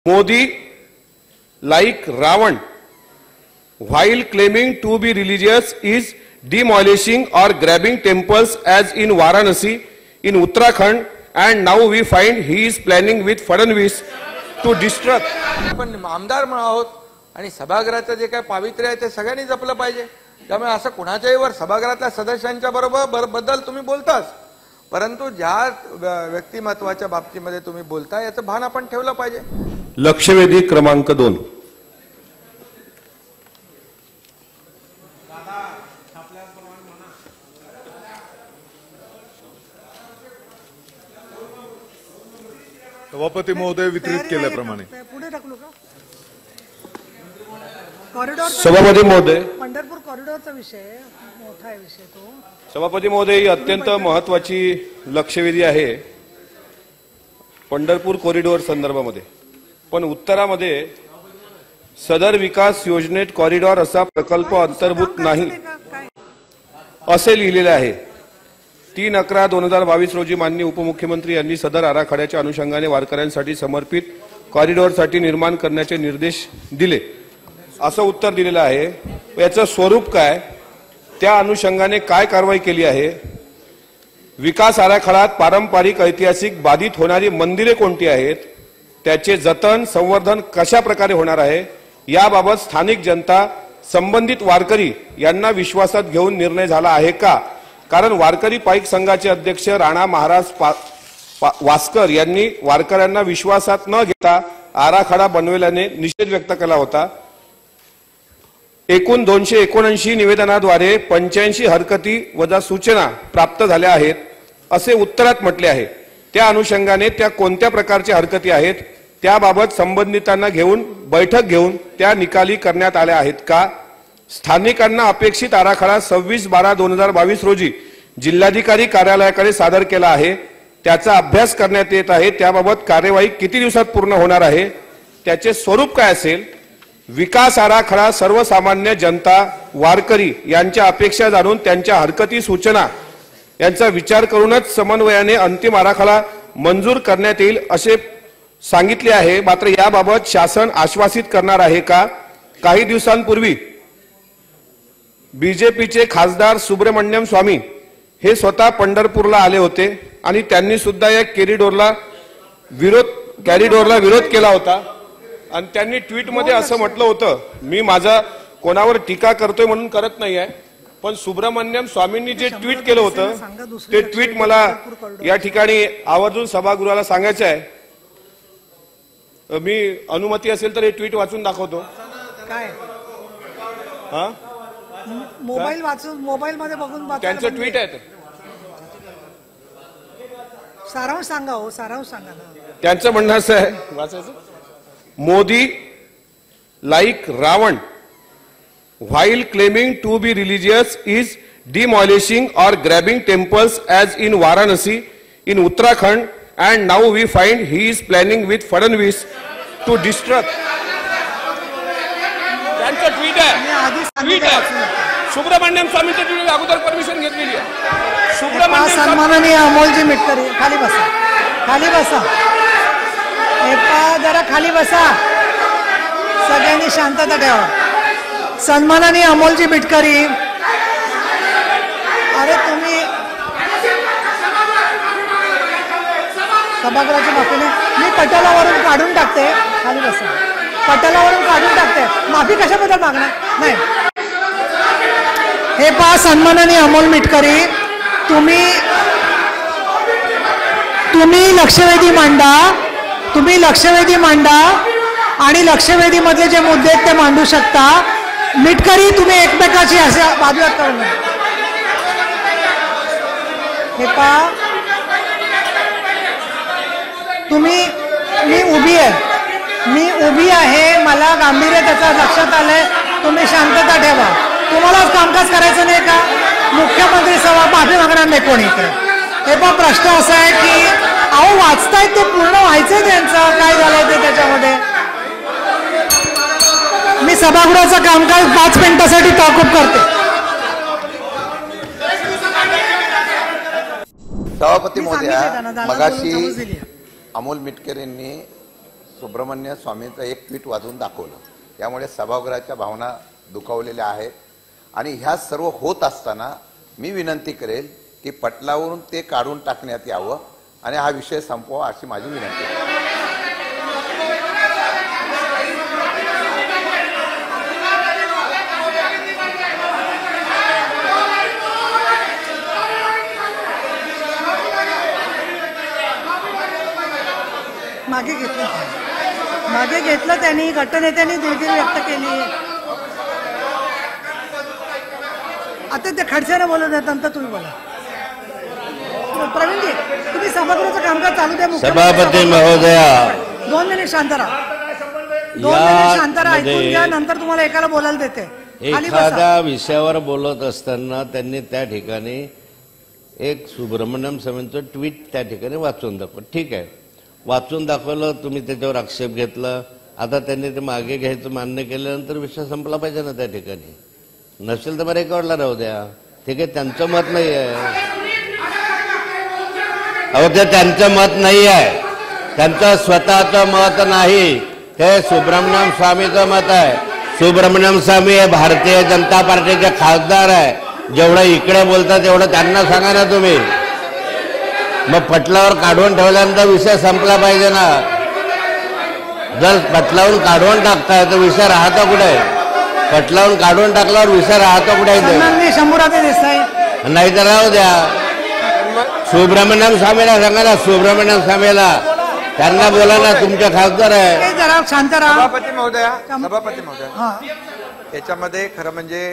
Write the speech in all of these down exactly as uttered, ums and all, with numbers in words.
Modi, like Ravan, while claiming to be religious, is demolishing or grabbing temples as in Varanasi, in Uttarakhand, and now we find he is planning with Fadnavis to destruct. पण आमदार म्हणून आहोत आणि सभागृहाचं जे काय पावित्र्य आहे ते सगळ्यांनी जपलं पाहिजे. त्यामुळे असं कुणाच्याही वर सभागृहातल्या सदस्यांच्या बरोबर बद्दल तुम्ही बोलताच, परंतु ज्या व्यक्तिमत्वाच्या बाबतीमध्ये तुम्ही बोलता याचं भान आपण ठेवलं पाहिजे. लक्षवेधी क्रमांक दोन. सभापती महोदय वितरित केल्याप्रमाणे सभापती महोदय, पंढरपूर कॉरिडॉरचा विषय मोठा आहे विषय तो. सभापती महोदय, ही अत्यंत महत्वाची लक्षवेधी आहे पंढरपूर कॉरिडॉर संदर्भामध्ये. पण उत्तरामध्ये सदर विकास योजनेत कॉरिडॉर असा प्रकल्प अंतर्भूत नाही असे लिहिलेले आहे. तीन अकरा दोन हजार बावीस रोजी माननीय उपमुख्यमंत्री यांनी सदर आराखड्याच्या अनुषंगाने वारकऱ्यांसाठी समर्पित कॉरिडॉरसाठी निर्माण करण्याचे निर्देश दिले असं उत्तर दिलेलं आहे. याचं स्वरूप काय, त्या अनुषंगाने काय कारवाई केली आहे, विकास आराखड्यात पारंपरिक ऐतिहासिक बाधित होणारी मंदिरे कोणती आहेत, त्याचे जतन संवर्धन कशा प्रकारे होणार आहे, याबाबत स्थानिक जनता संबंधित वारकरी यांना विश्वासात घेऊन निर्णय झाला आहे का? कारण वारकरी पाईक संघाचे अध्यक्ष राणा महाराज वास्कर यांनी वारकऱ्यांना विश्वासात न घेता आराखडा बनवल्याने निषेध व्यक्त केला होता. एकूण दोनशे एकोणऐंशी निवेदनाद्वारे पंच्याऐंशी हरकती वजा सूचना प्राप्त झाल्या आहेत असे उत्तरात म्हटले आहे. त्या अनुषंगाने त्या कोणत्या प्रकारच्या हरकती आहेत त्याबाबत संबंधितांना घेऊन बैठक घेऊन त्या निकाली करण्यात आल्या आहेत का? स्थानिकांना अपेक्षित आराखडा सव्वीस बारा दोन हजार बावीस रोजी जिल्हाधिकारी कार्यालयाकडे सादर केला आहे. त्याचा अभ्यास करण्यात येत आहे. त्याबाबत कार्यवाही किती दिवसात पूर्ण होणार आहे, त्याचे स्वरूप काय असेल? विकास आराखडा सर्वसामान्य जनता वारकरी यांच्या अपेक्षा जाणून त्यांच्या हरकती सूचना यांचा विचार करूनच समन्वयाने अंतिम आराखडा मंजूर करण्यात येईल असे सांगितले आहे. मात्र याबाबत शासन आश्वासित करणार आहे का? काही दिवसांपूर्वी बीजेपीचे खासदार सुब्रमण्यम स्वामी हे स्वतः पंढरपूरला आले होते आणि त्यांनी सुद्धा या कॉरिडॉरला विरोध कॉरिडॉरला विरोध केला होता. आणि त्यांनी ट्विट मध्ये असं म्हटलं होतं, मी माझा कोणावर टीका करतोय म्हणून करत नाही आहे, पण सुब्रमण्यम स्वामींनी जे ट्विट केलं होतं ते ट्विट मला या ठिकाणी आवर्जून सभागृहाला सांगायचं आहे. मी अनुमती असेल तर हे ट्विट वाचून दाखवतो. काय हा मोबाईल वाचून मोबाईल मध्ये बघून त्यांचं ट्विट आहे. सारांश सांगा हो, सारांश सांगा ना. त्यांचं म्हणणं असं आहे, वाचायचं. Modi, like Ravan, while claiming to be religious, is demolishing or grabbing temples as in Varanasi, in Uttarakhand, and now we find he is planning with Fadnavis to destruct. त्यांचं ट्वीट आहे, ट्वीट आहे. सुब्रमण्यम स्वामींचं ट्वीट अगोदर permission घेतलेली आहे. सुब्रमण्यम सन्माननीय अमोलजी मिटकरी, खाली बसा, खाली बसा, जरा खाली बसा, सगळ्यांनी शांतता ठेवा. सन्माननीय अमोलजी मिटकरी, अरे तुम्ही सभागृहाच्या बाजूने मी पटलावरून काढून टाकते. खाली बसा, पटलावरून काढून टाकते. माफी कशाबद्दल मागणार नाही. हे पहा सन्माननीय अमोल मिटकरी, तुम्ही तुम्ही लक्षवेधी मांडा, तुम्ही लक्षवेधी मांडा आणि लक्षवेधी मधले जे मुद्दे आहेत ते मांडू शकता. मिटकरी, तुम्ही एकमेकाची असे वादविवाद करू नये. हे पहा, तुम्ही मी उभी आहे, मी उभी आहे, मला गांभीर्य त्याचा लक्षात आलंय. तुम्ही शांतता ठेवा. तुम्हालाच कामकाज करायचं नाही का? मुख्यमंत्री सभा माफी मागणार नाही कोणी इकडे. हे पण प्रश्न असा आहे की अहो वाचतायत ते पूर्ण व्हायचंय त्यांचं, काय झालंय ते त्याच्यामध्ये. मी सभागृहाचं कामकाज पाच मिनिटासाठी तहकूब करते. सभापती महोदया, मगाशी अमोल मिटकरींनी सुब्रमण्य स्वामींचं एक ट्विट वाचून दाखवलं. त्यामुळे सभागृहाच्या भावना दुखावलेल्या आहेत आणि ह्या सर्व होत असताना मी विनंती करेल की पटलावरून ते काढून टाकण्यात यावं आणि हा विषय संपवा अशी माझी विनंती आहे. मागे घेतलं मागे घेतलं त्यांनी गटनेत्यांनी दिलगिरी व्यक्त केली. आता ते खडसेने बोलत आहेत नंतर तुम्ही बोला. प्रवीणजी तुम्ही सभागृहाचं कामकाज चालू द्या. सभापती महोदया दोन मिनिट शांत राहा दोन मिनिट शांत राहा ऐकून घ्या नंतर तुम्हाला एकाला बोलायला देते. एखाद्या विषयावर बोलत असताना त्यांनी त्या ठिकाणी एक सुब्रमण्यम स्वामींचं ट्विट त्या ठिकाणी वाचून दाखवलं. ठीक आहे, वाचून दाखवलं, तुम्ही त्याच्यावर आक्षेप घेतला. आता त्यांनी ते मागे घ्यायचं मान्य केल्यानंतर विषय संपला पाहिजे ना त्या ठिकाणी. नसेल तर बरं रेकॉर्डला राहू द्या. ठीक आहे, त्यांचं मत नाही आहे. अहो ते त्यांचं मत नाही आहे, त्यांचं स्वतःचं मत नाही, ते सुब्रमण्यम स्वामीचं मत आहे. सुब्रमण्यम स्वामी हे भारतीय जनता पार्टीचे खासदार आहे. जेवढं इकडे बोलतात तेवढं त्यांना सांगा ना तुम्ही. मग पटलावर काढून ठेवल्यानंतर विषय संपला पाहिजे ना. जर पटलावून काढून टाकताय तर विषय राहता कुठे? पटलावून काढून टाकल्यावर विषय राहता कुठे? नाही तर राहू द्या. सुब्रमण्यम स्वामीला सांगा ना, सुब्रमण्यम स्वामीला त्यांना बोला ना, तुमचे खासदार आहे. शांत राहा. सभापती महोदया सभापती महोदया याच्यामध्ये खरं म्हणजे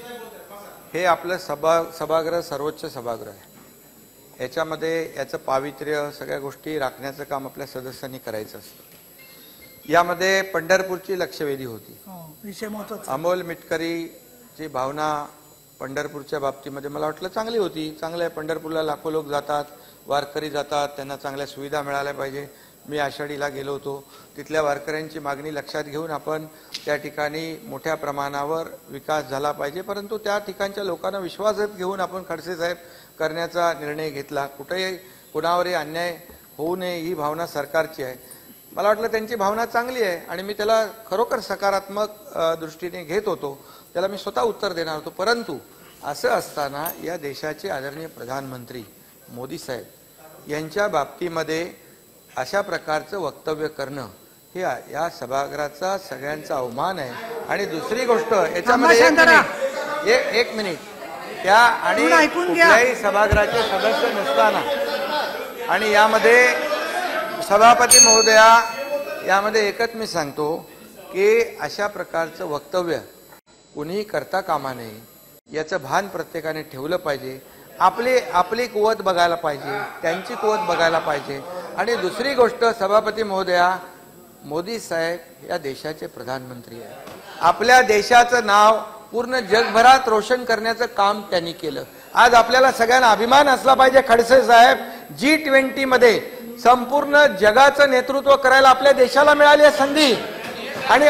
हे आपलं सभा सभागृह सर्वोच्च सभागृह आहे. याच्यामध्ये याचं पावित्र्य सगळ्या गोष्टी राखण्याचं काम आपल्या सदस्यांनी करायचं असतं. यामध्ये पंढरपूरची लक्षवेधी होती. अमोल मिटकरीची भावना पंढरपूरच्या बाबतीमध्ये मला वाटलं चांगली होती. चांगलं आहे, पंढरपूरला लाखो लोक जातात, वारकरी जातात, त्यांना चांगल्या सुविधा मिळाल्या पाहिजे. मी आषाढीला गेलो होतो, तिथल्या वारकऱ्यांची मागणी लक्षात घेऊन आपण त्या ठिकाणी मोठ्या प्रमाणावर विकास झाला पाहिजे. परंतु त्या ठिकाणच्या लोकांना विश्वासात घेऊन आपण खडसे साहेब करण्याचा निर्णय घेतला. कुठेही कुणावरही अन्याय होऊ नये ही भावना सरकारची आहे. मला वाटलं त्यांची भावना चांगली आहे आणि मी त्याला खरोखर सकारात्मक दृष्टीने घेत होतो. त्याला मी स्वतः उत्तर देणार होतो. परंतु असं असताना या देशाचे आदरणीय प्रधानमंत्री मोदी साहेब यांच्या बाबतीमध्ये अशा प्रकारचं वक्तव्य करणं हे या सभागृहाचा सगळ्यांचा अवमान आहे. आणि दुसरी गोष्ट याच्यामध्ये एक मिनिट एक एक मिनिट त्या आणि कुठल्याही सभागृहाचे सदस्य नसताना आणि यामध्ये सभापती महोदया यामध्ये एकच मी सांगतो की अशा प्रकारचं वक्तव्य कुणीही करता कामा नये याचं भान प्रत्येकाने ठेवलं पाहिजे. आपली आपली कुवत बघायला पाहिजे, त्यांची कुवत बघायला पाहिजे. आणि दुसरी गोष्ट सभापती महोदया, मोदी साहेब या देशाचे प्रधानमंत्री आहेत. आपल्या देशाचं नाव पूर्ण जगभरात रोशन करण्याचं काम त्यांनी केलं. आज आपल्याला सगळ्यांना अभिमान असला पाहिजे. खडसे साहेब जी ट्वेंटी मध्ये संपूर्ण जगाचं नेतृत्व करायला आपल्या देशाला मिळाली आहे संधी. आणि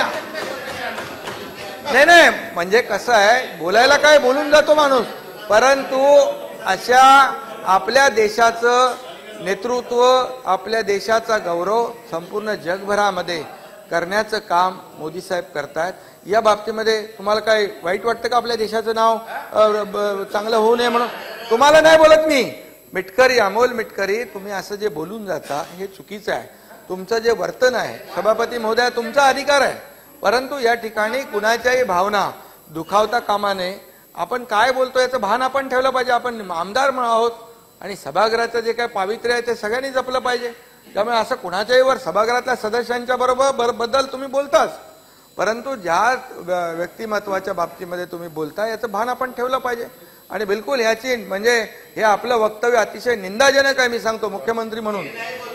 नाही नाही म्हणजे कसं आहे, बोलायला काय बोलून जातो माणूस, परंतु अशा आपल्या देशाचं नेतृत्व, आपल्या देशाचा गौरव संपूर्ण जगभरामध्ये करण्याचं काम मोदी साहेब करतायत. या बाबतीमध्ये तुम्हाला काय वाईट वाटतं का आपल्या देशाचं नाव चांगलं होऊ नये म्हणून? तुम्हाला नाही बोलत मी. मिटकरी, अमोल मिटकरी, तुम्ही असं जे बोलून जाता हे चुकीचं आहे. तुमचं जे वर्तन आहे सभापती महोदया तुमचा अधिकार आहे, परंतु या ठिकाणी कुणाच्याही भावना दुखावता कामा नये. आपण काय बोलतो याचं भान आपण ठेवलं पाहिजे. आपण आमदार म्हणून आहोत आणि सभागृहाचं जे काय पावित्र्य आहे ते सगळ्यांनी जपलं पाहिजे. त्यामुळे असं कुणाच्याही वर सभागृहातल्या सदस्यांच्या बरोबर बद्दल तुम्ही बोलताच, परंतु ज्या व्यक्तिमत्वाच्या बाबतीमध्ये तुम्ही बोलता याचं भान आपण ठेवलं पाहिजे. आणि बिलकुल ह्याची म्हणजे हे आपलं वक्तव्य अतिशय निंदाजनक आहे, मी सांगतो मुख्यमंत्री म्हणून.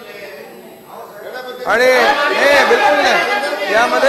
आणि हे बिलकुल नाही, यामध्ये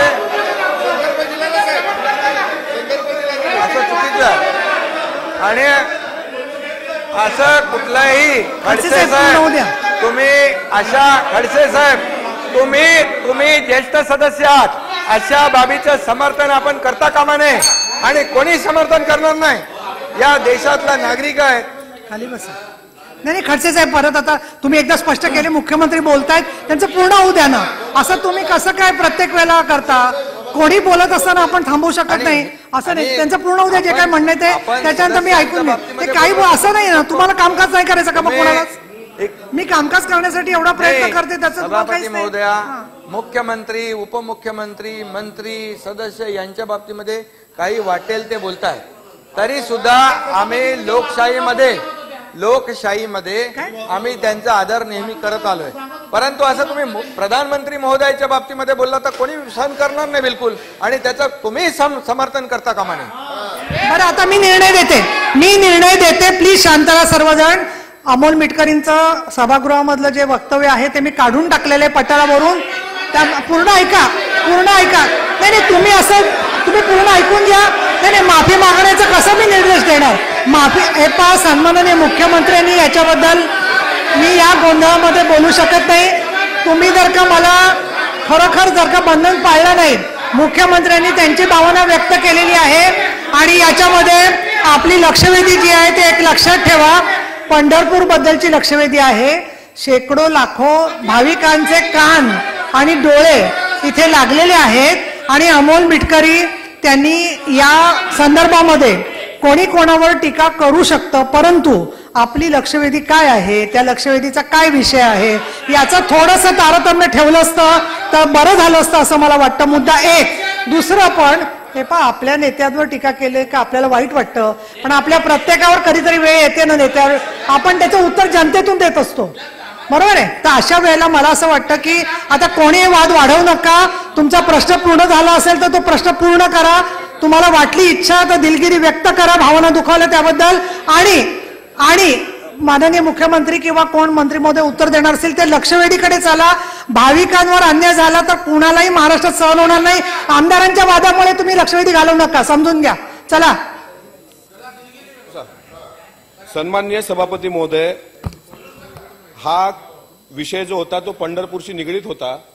असं चुकीचं आहे. आणि असं कुठलाही खडसे साहेब तुम्ही अशा खडसे साहेब तुम्ही तुम्ही ज्येष्ठ सदस्य आहात, अशा बाबीचं समर्थन आपण करता कामा नये आणि कोणी समर्थन करणार नाही. या देशातला नागरिक आहे. खाली बसा. नाही नाही, खडसे साहेब परत आता तुम्ही एकदा स्पष्ट केले, मुख्यमंत्री बोलतायत, त्यांचं पूर्ण होऊ द्या ना. असं तुम्ही कसं काय प्रत्येक वेळेला करता? कोणी बोलत असताना आपण थांबवू शकत आणि- नाही असं नाही. आणि त्यांचं पूर्ण होऊ द्या, जे काय आपण- म्हणणं ते आपण त्याच्यानंतर मी ऐकून घेईन. बाबतीमध्ये ते काही बोलतो. असं नाही ना, तुम्हाला कामकाज नाही करायचं का मग तुम्ही कोणालाच? एक- मी कामकाज करण्यासाठी एवढा प्रयत्न नाही, करते, त्याचं तुम्हाला सभापती काहीच नाही. महोदया, हां. मुख्यमंत्री, उपमुख्यमंत्री, मंत्री, सदस्य यांच्या बाबतीमध्ये काही वाटेल ते बोलताय, तरी सुद्धा आम्ही लोकशाहीमध्ये लोकशाहीमध्ये आम्ही त्यांचा आदर नेहमी करत आलोय. परंतु असं तुम्ही मु- प्रधानमंत्री महोदयाच्या बाबतीमध्ये बोलला तर कोणी सहन करणार नाही बिलकुल, आणि त्याचं तुम्ही सम- समर्थन करता कामा नये. बरं, आता मी निर्णय देते मी निर्णय देते प्लीज शांत राहा सर्वजण. अमोल मिटकरींचं सभागृहामधलं जे वक्तव्य आहे ते मी काढून टाकलेले पटारावरून. त्या पूर्ण ऐका पूर्ण ऐका नाही नाही तुम्ही असं तुम्ही पूर्ण ऐकून घ्या. नाही नाही, माफी मागण्याचं कसं मी निर्देश देणार? माफी हे पहा, सन्माननीय मुख्यमंत्र्यांनी याच्याबद्दल मी या गोंधळामध्ये बोलू शकत नाही. तुम्ही जर का मला खरोखर जर का बंधन पाळलं नाही, मुख्यमंत्र्यांनी त्यांची भावना व्यक्त केलेली आहे आणि याच्यामध्ये आपली लक्षवेधी जी आहे ते एक लक्षात ठेवा. पंढरपूर बद्दलची लक्षवेधी आहे. शेकडो लाखो भाविकांचे कान आणि डोळे इथे लागलेले आहेत आणि अमोल मिटकरी त्यांनी या संदर्भामध्ये कोणी कोणावर टीका करू शकतं, परंतु आपली लक्षवेधी काय आहे, त्या लक्षवेधीचा काय विषय आहे याचं थोडंसं तारतम्य ठेवलं असतं तर बरं झालं असतं असं मला वाटतं. मुद्दा एक. दुसरं, पण हे पहा, आपल्या नेत्यांवर टीका केली का आपल्याला वाईट वाटतं, पण आपल्या प्रत्येकावर कधीतरी वेळ येते ना नेत्यावर, आपण त्याचं उत्तर जनतेतून देत असतो, बरोबर आहे? तर अशा वेळेला मला असं वाटतं की आता कोणी वाद वाढवू नका. तुमचा प्रश्न पूर्ण झाला असेल तर तो प्रश्न पूर्ण करा. तुम्हाला वाटली इच्छा तर दिलगिरी व्यक्त करा, भावना दुखावल्या त्याबद्दल. आणि आणि माननीय मुख्यमंत्री किंवा कोण मंत्री महोदय उत्तर देणार असेल ते लक्षवेधीकडे चला. भाविकांवर अन्याय झाला तर कुणालाही महाराष्ट्रात सहन होणार नाही. आमदारांच्या वादामुळे तुम्ही लक्षवेधी घालवू नका, समजून घ्या. चला. सन्माननीय सभापती महोदय, हा विषय जो होता तो पंढरपूरशी निगडीत होता.